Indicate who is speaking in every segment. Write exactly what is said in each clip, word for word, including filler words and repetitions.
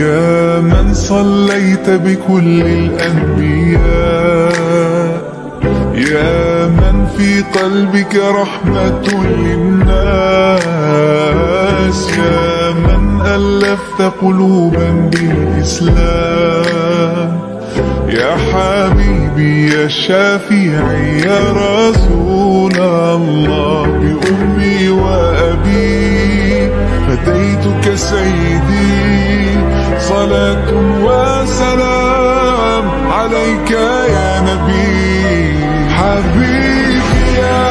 Speaker 1: يا من صليت بكل الأنبياء، يا من في قلبك رحمة للناس، يا من ألفت قلوبا بالإسلام، يا حبيبي يا شافعي يا رسول الله، بأمي وأبي فديتك سيدي، صلاة وسلام عليك يا نبي. حبيبي يا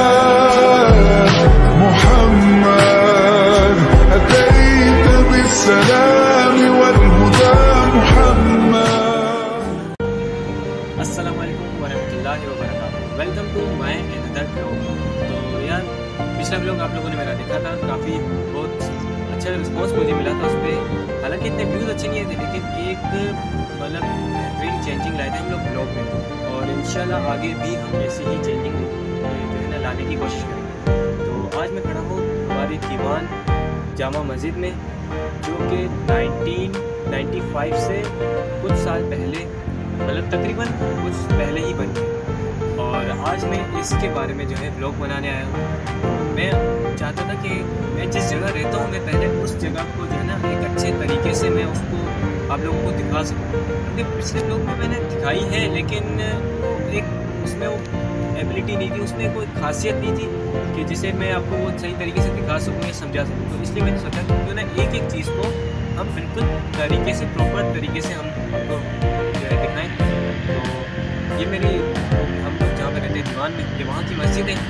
Speaker 1: محمد أتيت بالسلام والهدى محمد.
Speaker 2: अस्सलाम वालेकुम वरहमतुल्लाहि वबरकातुहू। Welcome to my another vlog. तो यार पिछला व्लॉग आप लोगों ने मेरा देखा था, काफ़ी बहुत अच्छा रिस्पांस मुझे मिला था उस पर। हालांकि इतने व्यूज़ अच्छे नहीं आए थे, लेकिन एक मतलब बेहतरीन चेंजिंग लाए थे हम लोग व्लॉग में, और इंशाल्लाह आगे भी हम ऐसी ही चेंजिंग जो है ना लाने की कोशिश करेंगे। तो आज मैं खड़ा हूँ हमारी दीवान जामा मस्जिद में, जो कि नाइनटीन नाइन्टी फाइव से कुछ साल पहले मतलब तकरीबन कुछ पहले ही बनी है, और आज मैं इसके बारे में जो है ब्लॉग बनाने आया हूँ। मैं चाहता था कि मैं जिस जगह रहता हूँ मैं पहले उस जगह को जो है ना एक अच्छे तरीके से मैं उसको आप लोगों को दिखा सकूँ, क्योंकि पिछले ब्लॉग में मैंने दिखाई है, लेकिन एक उसमें वो एबिलिटी नहीं थी, उसमें कोई खासियत नहीं थी कि जिसे मैं आपको वो सही तरीके से दिखा सकूँ या समझा सकूँ। तो इसलिए मैंने सोचा कि क्यों ना एक एक चीज़ को हम बिल्कुल तरीके से प्रॉपर तरीके से हम आपको जो है दिखाएँ। तो ये मेरी हम लोग जहाँ पे रहते हैं दीवान में, ये वहाँ की मस्जिद है।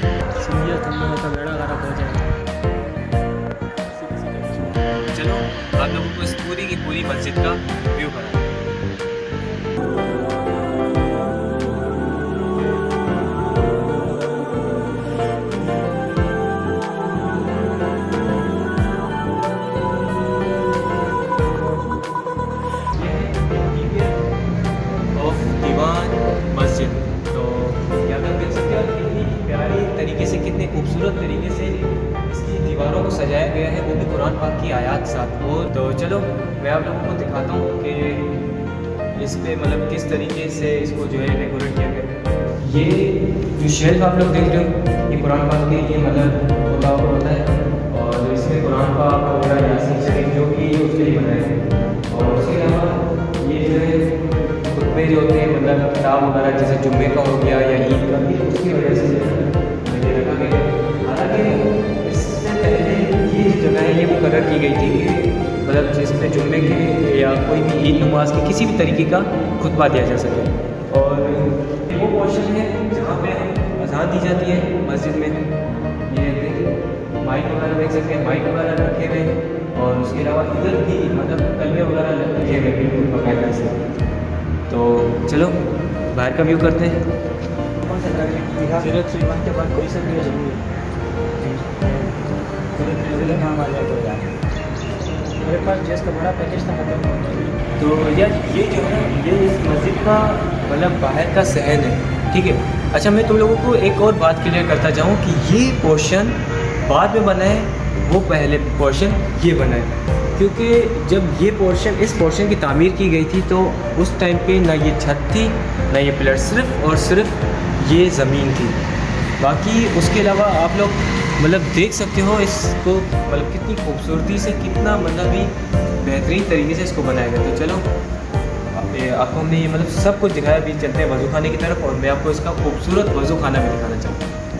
Speaker 2: चलो आप लोगों को इस पूरी की पूरी मस्जिद का व्यू कराएं। तरीके से कितने खूबसूरत तरीके से इसकी दीवारों को सजाया गया है, वो भी कुरान पाक की आयत साथ। और तो चलो मैं आप लोगों को दिखाता हूँ कि इस पे मतलब किस तरीके से इसको जो है डेकोरेट किया गया है। ये जो शेल्फ आप लोग देख रहे हो, ये कुरान पाक के ये मतलब होता होता है, और इसमें कुरान पाक वगैरह यासीन शरीफ जो कि उसके लिए बनाए हैं। और उसके अलावा ये जो है खुतबे जो होते हैं मतलब किताब वगैरह जैसे जुम्मे का हो गया या ईद का, भी उसकी वजह से हालांकि इससे पहले ये जो जगह है ये मुकर्रर की गई थी कि मतलब जिसमें जुम्मे के या कोई भी ईद नमाज के किसी भी तरीके का खुतबा दिया जा सके। और वो पोर्शन है जहाँ पे अजान दी जाती है मस्जिद में। ये माइक वगैरह देख सकते हैं, माइक वगैरह रखे हुए, और उसके अलावा इधर भी मतलब कलमे वगैरह रखे हुए बिल्कुल बाकायदा से। तो चलो बाहर का व्यू करते हैं। सीरत ईमान के बाद कोई सब भी जरूरी है, नाम आ जाए तो यार मेरे पास जेस का बड़ा पैकेज था मतलब। तो यार ये जो है ये इस मस्जिद का मतलब बाहर का सहन है, ठीक है। अच्छा मैं तुम लोगों को एक और बात क्लियर करता जाऊँ कि ये पोर्शन बाद में बना है, वो पहले पोर्शन ये बना है, क्योंकि जब ये पोर्शन इस पोर्शन की तामीर की गई थी तो उस टाइम पे ना ये छत थी ना ये पिलर, सिर्फ और सिर्फ ये ज़मीन थी। बाकी उसके अलावा आप लोग मतलब देख सकते हो इसको मतलब कितनी खूबसूरती से, कितना मतलब भी बेहतरीन तरीके से इसको बनाया गया। तो चलो आपको हमने ये मतलब सब कुछ दिखाया। अभी चलते हैं वज़ू खाने की तरफ, और मैं आपको इसका खूबसूरत वज़ू खाना भी दिखाना चाहूँगा।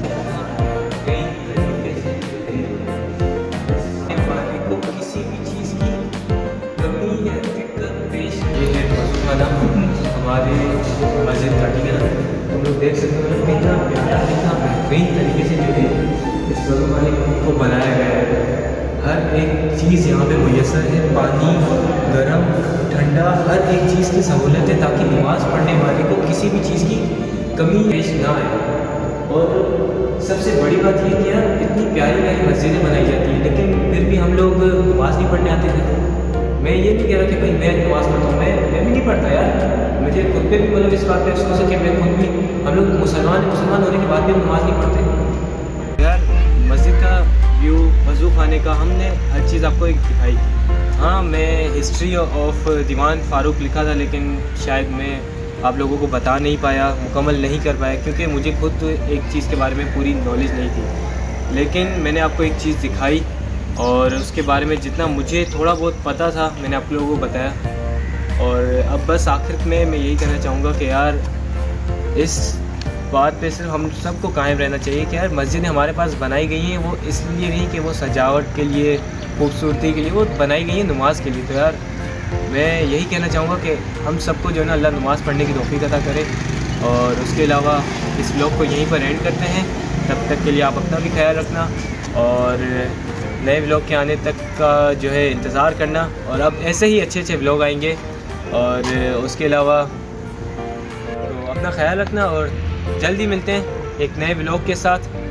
Speaker 2: किसी भी चीज़ की कमी या दिक्कत पेश ये है वज़ू खाना हमारे मस्जिद का, ठीक है ना। तुम लोग देख सकते हो कितना प्यारा कितना बेहतरीन तरीके से जो है इस वज़ू खाने को बनाया गया है। हर एक चीज़ यहाँ पे मुयस्सर है, पानी गर्म ठंडा हर एक चीज़ की सहूलत है, ताकि नमाज़ पढ़ने वाले को किसी भी चीज़ की कमी पेश ना आए। और सबसे बड़ी बात ये कि यार इतनी प्यारी प्यारी मस्जिदें बनाई जाती हैं, लेकिन फिर भी हम लोग नमाज़ नहीं पढ़ने आते थे। मैं ये नहीं कह रहा कि भाई मैं नमाज़ पढ़ता हूँ, मैं मैं भी नहीं पढ़ता यार, मुझे खुद पे भी मतलब इस बात पे अफसोस है कि मैं खुद भी हम लोग मुसलमान मुसलमान होने के बाद भी हम नमाज़ नहीं पढ़ते यार। मस्जिद का व्यू, वज़ू खाने का हमने हर चीज़ आपको एक दिखाई। हाँ, मैं हिस्ट्री ऑफ दीवान फ़ारूक लिखा था, लेकिन शायद मैं आप लोगों को बता नहीं पाया, मुकम्मल नहीं कर पाया, क्योंकि मुझे खुद एक चीज़ के बारे में पूरी नॉलेज नहीं थी। लेकिन मैंने आपको एक चीज़ दिखाई और उसके बारे में जितना मुझे थोड़ा बहुत पता था मैंने आप लोगों को बताया। और अब बस आखिर में मैं यही कहना चाहूँगा कि यार इस बात पे सिर्फ हम सबको कायम रहना चाहिए कि यार मस्जिदें हमारे पास बनाई गई हैं वो इसलिए नहीं कि वो सजावट के लिए, खूबसूरती के लिए, वो बनाई गई है नमाज के लिए। तो यार मैं यही कहना चाहूँगा कि हम सबको जो है ना अल्लाह नमाज़ पढ़ने की तौफीक अता करे। और उसके अलावा इस व्लॉग को यहीं पर एंड करते हैं। तब तक के लिए आप अपना भी ख्याल रखना और नए व्लॉग के आने तक का जो है इंतज़ार करना। और अब ऐसे ही अच्छे अच्छे व्लॉग आएंगे। और उसके अलावा तो अपना ख्याल रखना और जल्दी मिलते हैं एक नए व्लॉग के साथ।